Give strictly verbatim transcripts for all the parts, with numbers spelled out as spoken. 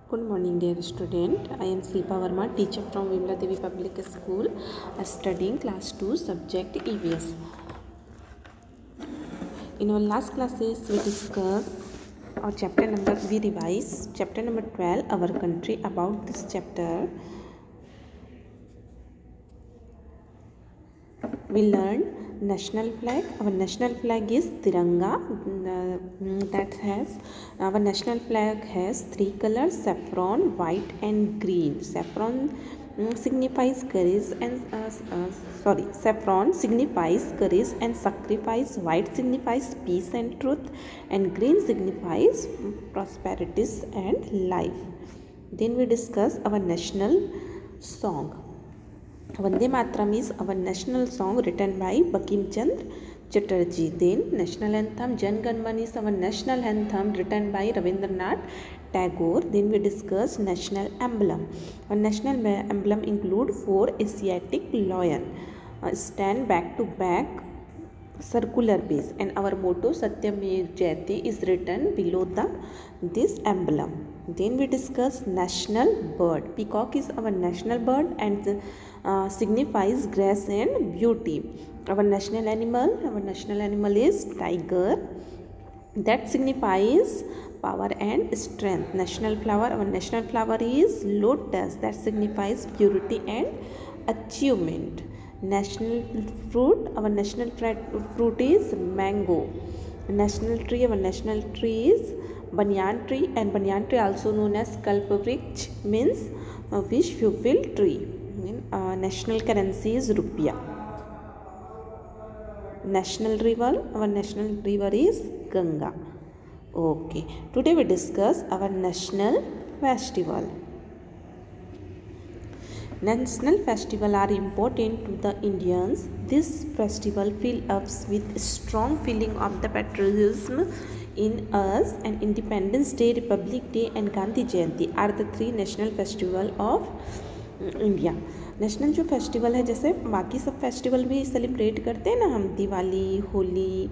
Good morning, dear student. I am Silpa Verma, teacher from Vimla Devi Public School, studying class two, subject E V S. In our last classes, we discussed our chapter number. We revise chapter number twelve, our country. About this chapter, we learned national flag. Our national flag is Tiranga. Uh, that has our national flag has three colors: saffron, white, and green. Saffron um, signifies courage and uh, uh, sorry, saffron signifies courage and sacrifice. White signifies peace and truth, and green signifies prosperity and life. Then we discuss our national song. Vande Mataram is our national song written by Bankim Chandra Chatterjee. Then national anthem Jan Gan Man is our national anthem written by Rabindranath Tagore. Then we discuss national emblem. Our national emblem include four Asiatic lion uh, stand back to back circular base, and our motto Satyamev Jayate is written below the this emblem. Then we discuss national bird. Peacock is our national bird and uh, signifies grace and beauty. Our national animal, our national animal is tiger. That signifies power and strength. National flower, our national flower is lotus. That signifies purity and achievement. National fruit, our national fruit is mango. National tree, our national tree is banyan tree, and banyan tree also known as kalpavriksha means uh, wish fulfilled tree. Uh, national currency is rupiah. National river, our national river is Ganga. Okay, today we discuss our national festival. National festival are important to the Indians. This festival fills us with strong feeling of the patriotism in us, and Independence Day, Republic Day and Gandhi Jayanti are the three national festival of India. National जो festival है, जैसे बाकी सब festival भी celebrate करते हैं ना हम, दिवाली, होली,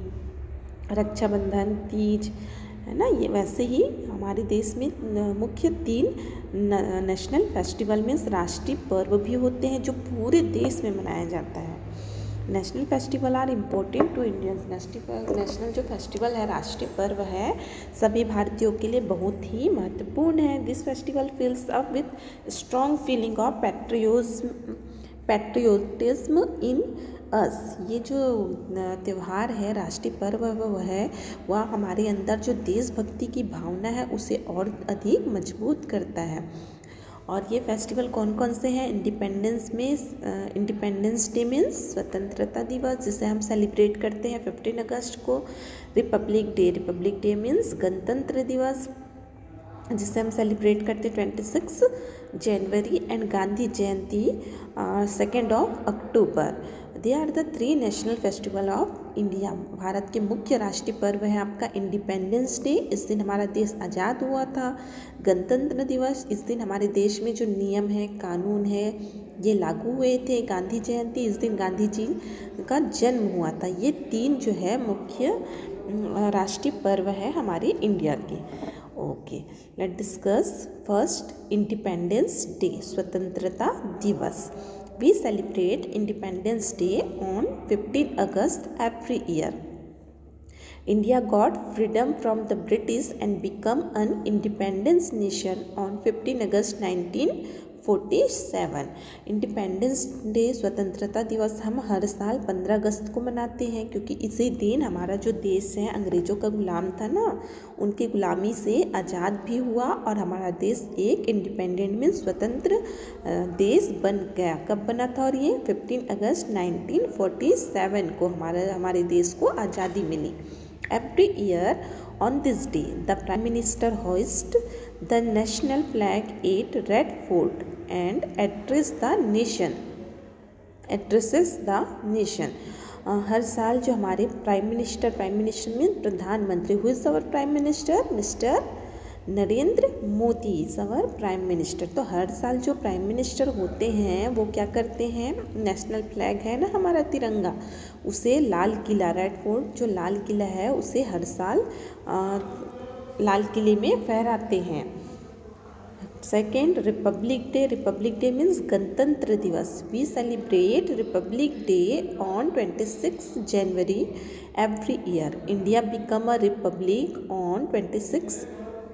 रक्षाबंधन, तीज, है ना, ये वैसे ही हमारे देश में मुख्य तीन नेशनल फेस्टिवल में राष्ट्रीय पर्व भी होते हैं जो पूरे देश में मनाया जाता है. National festival are important to Indians. National जो फेस्टिवल है, राष्ट्रीय पर्व है, सभी भारतीयों के लिए बहुत ही महत्वपूर्ण है. This festival fills up with strong feeling of patriotism patriotism in us. ये जो त्यौहार है, राष्ट्रीय पर्व वह है, वह हमारे अंदर जो देशभक्ति की भावना है उसे और अधिक मजबूत करता है. और ये फेस्टिवल कौन कौन से हैं? इंडिपेंडेंस में इंडिपेंडेंस डे मीन्स स्वतंत्रता दिवस, जिसे हम सेलिब्रेट करते हैं फिफ्टीन अगस्त को. Republic day, republic day means गणतंत्र दिवस, जिसे हम सेलिब्रेट करते हैं twenty six January. And Gandhi Jayanti second of October. They are the three national festival of India. Bharat के मुख्य राष्ट्रीय पर्व है आपका इंडिपेंडेंस डे, इस दिन हमारा देश आज़ाद हुआ था. गणतंत्र दिवस, इस दिन हमारे देश में जो नियम है, कानून है, ये लागू हुए थे. गांधी जयंती, इस दिन गांधी जी का जन्म हुआ था. ये तीन जो है मुख्य राष्ट्रीय पर्व है हमारे इंडिया के. Okay, let discuss first independence day, स्वतंत्रता दिवस. We celebrate Independence Day on fifteenth August every year. India got freedom from the British and became an independent nation on fifteenth August nineteen forty-seven. Independence day, स्वतंत्रता दिवस हम हर साल पंद्रह अगस्त को मनाते हैं, क्योंकि इसी दिन हमारा जो देश है अंग्रेज़ों का गुलाम था ना, उनकी गुलामी से आज़ाद भी हुआ और हमारा देश एक इंडिपेंडेंट में स्वतंत्र देश बन गया. कब बना था? और ये फिफ्टीन अगस्त नाइनटीन फोर्टी सेवन को हमारा हमारे देश को आज़ादी मिली. Every year on this day, the Prime Minister hoists the national flag at Red Fort and address the nation. Addresses the nation. uh, हर साल जो हमारे प्राइम मिनिस्टर, प्राइम मिनिस्टर में प्रधानमंत्री, who is our prime minister? Mister Narendra Modi is our prime minister. तो हर साल जो prime minister होते हैं वो क्या करते हैं? नेशनल फ्लैग है ना हमारा तिरंगा, उसे लाल किला, रेड फोर्ट जो लाल किला है, उसे हर साल आ, लाल किले में फहराते हैं. Second republic day, republic day means गणतंत्र दिवस। We celebrate republic day on twenty six January every year. India become a republic on twenty six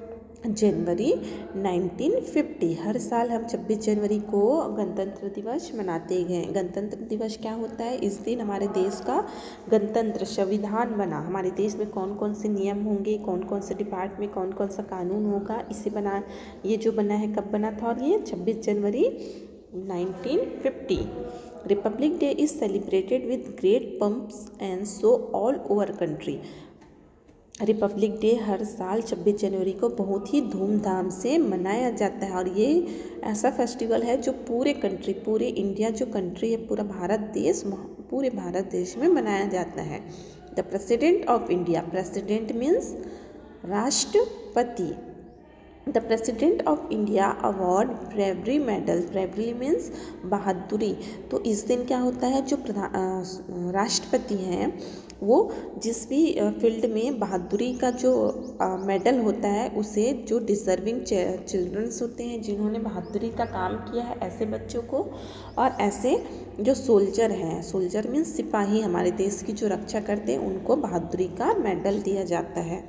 January nineteen fifty. हर साल हम छब्बीस जनवरी को गणतंत्र दिवस मनाते हैं। गणतंत्र दिवस क्या होता है? इस दिन हमारे देश का गणतंत्र संविधान बना। हमारे देश में कौन कौन से नियम होंगे, कौन कौन से डिपार्ट में कौन कौन सा कानून होगा, इसे बना ये जो बना है कब बना था? और ये छब्बीस जनवरी nineteen fifty. Republic day is celebrated with great pomps and show all over country. Republic day हर साल छब्बीस जनवरी को बहुत ही धूमधाम से मनाया जाता है और ये ऐसा फेस्टिवल है जो पूरे कंट्री, पूरे इंडिया जो कंट्री है, पूरा भारत देश, पूरे भारत देश में मनाया जाता है। The president of India, president means राष्ट्रपति। The president of India award bravery medal, bravery means बहादुरी। तो इस दिन क्या होता है, जो प्रधान राष्ट्रपति हैं वो जिस भी फील्ड में बहादुरी का जो मेडल होता है उसे जो डिज़र्विंग चिल्ड्रंस होते हैं जिन्होंने बहादुरी का काम किया है, ऐसे बच्चों को, और ऐसे जो सोल्जर हैं, सोल्जर मीन्स सिपाही हमारे देश की जो रक्षा करते हैं, उनको बहादुरी का मेडल दिया जाता है।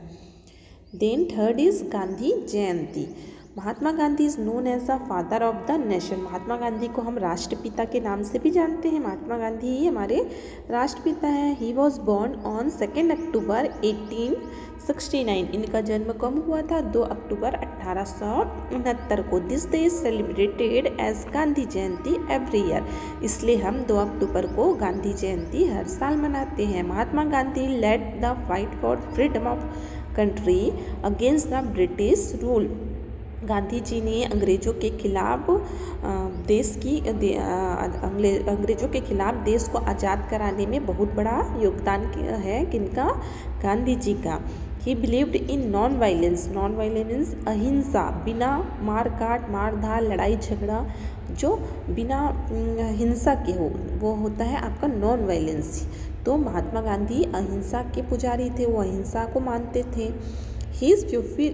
Then third is Gandhi Jayanti. Mahatma Gandhi is known as the father of the nation. Mahatma Gandhi को हम राष्ट्रपिता के नाम से भी जानते हैं। महात्मा गांधी ही हमारे राष्ट्रपिता हैं। He was born on second October eighteen sixty nine. इनका जन्म कब हुआ था? दो अक्टूबर अट्ठारह सौ उनहत्तर को। This day is celebrated as Gandhi Jayanti every year. इसलिए हम दो अक्टूबर को गांधी जयंती हर साल मनाते हैं। Mahatma Gandhi led the fight for freedom of country against the British rule. Gandhi ji ने अंग्रेज़ों के खिलाफ देश की अंग्रेज़ों के खिलाफ देश को आज़ाद कराने में बहुत बड़ा योगदान है किनका? गांधी जी का। He believed in non violence, non violence अहिंसा, बिना मार काट मार धार लड़ाई झगड़ा जो बिना हिंसा के हो, वो होता है आपका नॉन वायलेंस। तो महात्मा गांधी अहिंसा के पुजारी थे, वो अहिंसा को मानते थे। He is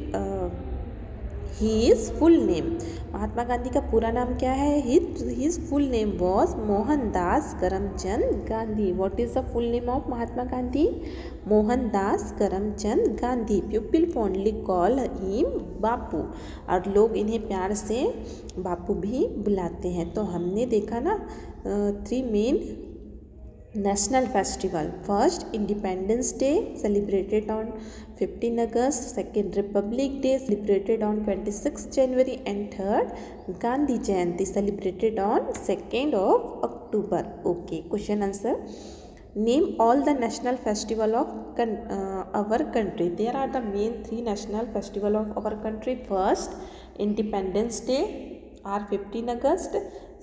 he is full name, Mahatma Gandhi का पूरा नाम क्या है? His full name was Mohandas Karamchand Gandhi. What is the full name of Mahatma Gandhi? Mohandas Karamchand Gandhi. People fondly call him Bapu, और लोग इन्हें प्यार से बापू भी बुलाते हैं। तो हमने देखा ना three main national festival. First independence day celebrated on fifteen August, second republic day celebrated on twenty six January, and third Gandhi Jayanti celebrated on second of October. Okay, question answer. Name all the national festival of our country. There are the main three national festival of our country. First independence day are fifteen August,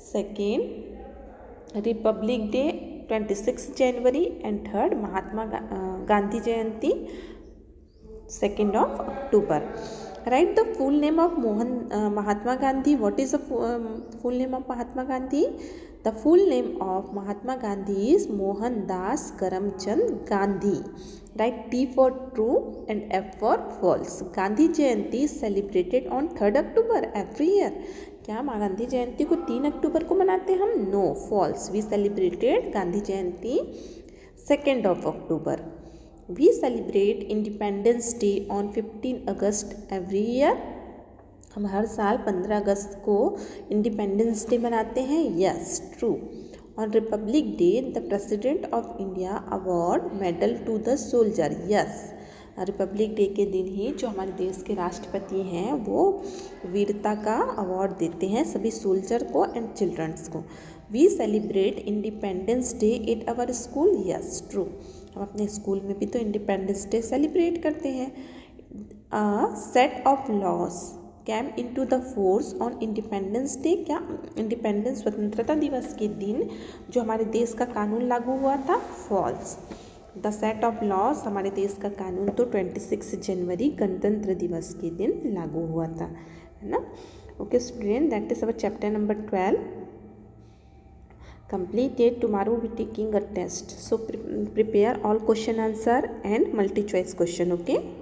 second republic day twenty six January, and third Mahatma Gandhi Jayanti second of October. Write the full name of Mohan Mahatma Gandhi. What is the full name of Mahatma Gandhi? The full name of Mahatma Gandhi is Mohandas Karamchand Gandhi. Right, T for true and F for false. Gandhi Jayanti celebrated on third October every year. क्या गांधी जयंती को तीन अक्टूबर को मनाते हैं हम? No, false. We celebrated Gandhi Jayanti second of October. We celebrate independence day on fifteen August every year. हम हर साल पंद्रह अगस्त को इंडिपेंडेंस डे मनाते हैं। Yes, true. On republic day the president of India award medal to the soldier. Yes, republic day के दिन ही जो हमारे देश के राष्ट्रपति हैं वो वीरता का अवार्ड देते हैं सभी सोल्जर को एंड चिल्ड्रंस को। We celebrate independence day at our school. Yes, true. हम अपने स्कूल में भी तो इंडिपेंडेंस डे सेलिब्रेट करते हैं। A set of laws came into the force on independence day. क्या इंडिपेंडेंस स्वतंत्रता दिवस के दिन जो हमारे देश का कानून लागू हुआ था? False. The set of laws, हमारे देश का कानून तो ट्वेंटी सिक्स जनवरी गणतंत्र दिवस के दिन लागू हुआ था, है ना। Okay student, that is our chapter number twelve completed. Tomorrow we taking a test, so pre prepare all question answer and multi choice question. Okay.